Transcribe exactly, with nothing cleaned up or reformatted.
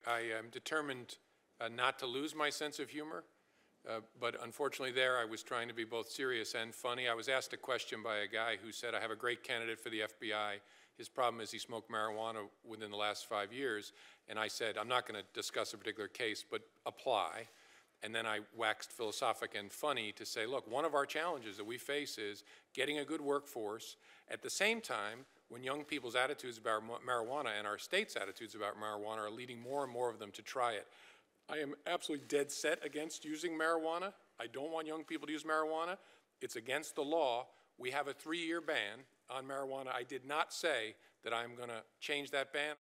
I am determined uh, not to lose my sense of humor, uh, but unfortunately there I was trying to be both serious and funny. I was asked a question by a guy who said, I have a great candidate for the F B I. His problem is he smoked marijuana within the last five years. And I said, I'm not going to discuss a particular case, but apply. And then I waxed philosophic and funny to say, look, one of our challenges that we face is getting a good workforce. At the same time, when young people's attitudes about marijuana and our state's attitudes about marijuana are leading more and more of them to try it. I am absolutely dead set against using marijuana. I don't want young people to use marijuana. It's against the law. We have a three-year ban on marijuana. I did not say that I'm going to change that ban.